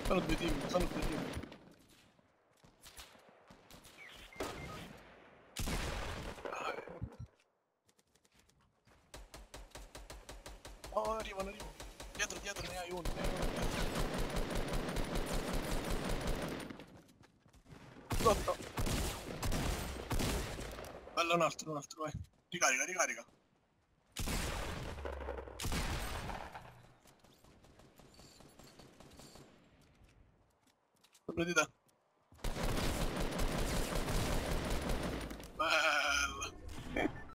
Sono due team, sono due team. Oh, arrivano. Dietro ne hai uno, Sotto. Bello un altro, vai. Ricarica. Sopra di te.